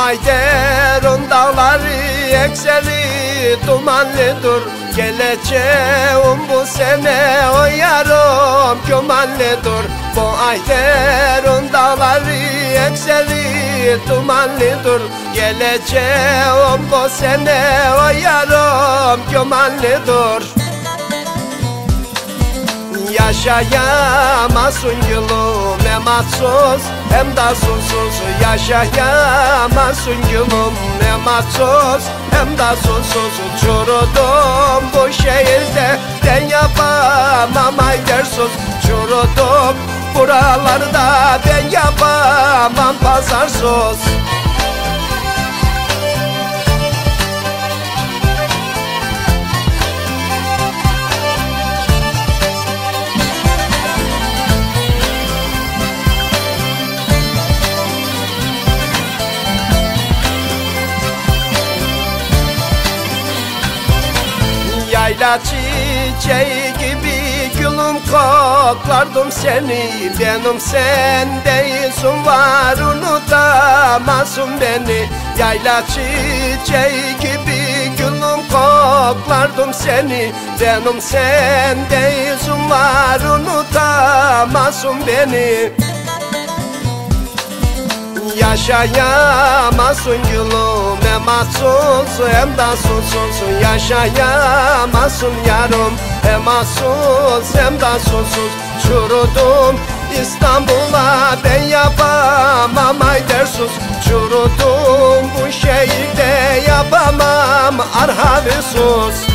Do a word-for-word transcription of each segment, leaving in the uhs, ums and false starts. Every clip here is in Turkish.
Ayder'in dağları ekseri dumanlıdır. Geleceğim bu sene o yarım gümanlıdır. Bu Ayder'in dağları ekseri dumanlıdır. Geleceğim bu sene o yarım gümanlıdır. Yaşayamazsın gülüm hem atsız hem da susuz. Yaşayamazsın gülüm hem atsız hem da susuz. Çürüdüm bu şehirde ben yapamam Aydersuz. Çürüdüm buralarda ben yapamam pazarsız. Yayla çiçeği gibi gülüm koklardım seni. Benim sende izin var unutamazsın beni. Yayla çiçeği gibi gülüm koklardım seni. Benim sende izin var unutamazsın beni. Yaşayamazsın gülüm hem atsız hem da susuz. Yaşayamazsın yarım hem atsız hem da susuz. Çürüdüm İstanbul'a ben yapamam Aydersuz. Çürüdüm bu şehirde yapamam Arhavusuz.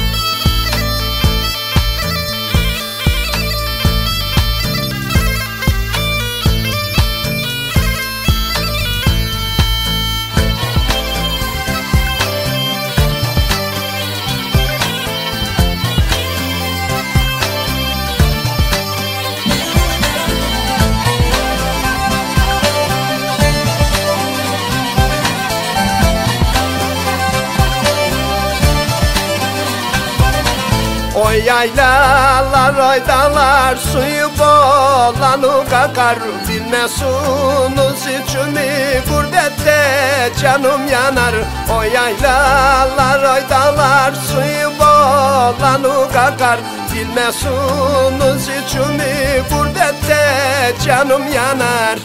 Oy yaylalar, oy dağlar, suyu bolanı kakar. Bilmezsiniz içimi gurbette canım yanar. Oy yaylalar, oy dağlar, suyu bolanı kakar. Bilmezsiniz içimi gurbette canım yanar.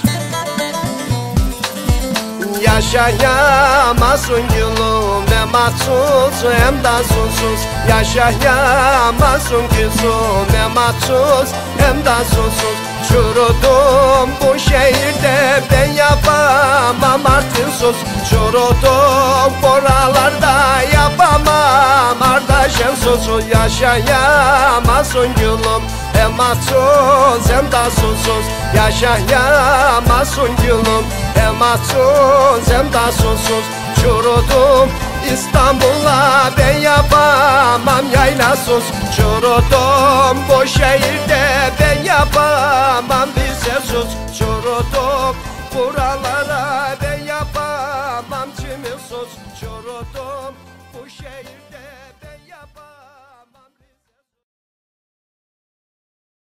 Yaşayamazsın gülüm hem atsız hem da susuz. Yaşayamazsın kızım hem atsız hem da susuz. Çürüdüm bu şehirde ben yapamam artınsız. Çürüdüm buralarda yapamam ardaşensuz. Yaşayamazsın gülüm hem atsız hem da susuz. Yaşayamazsın gülüm hem atsız hem da susuz. Çürüdüm İstanbul'a ben yapamam yaylasız. Çürüdüm bu şehirde ben yapamam vizesiz. Çürüdüm buralara ben yapamam Cimilsiz. Çürüdüm bu şehirde.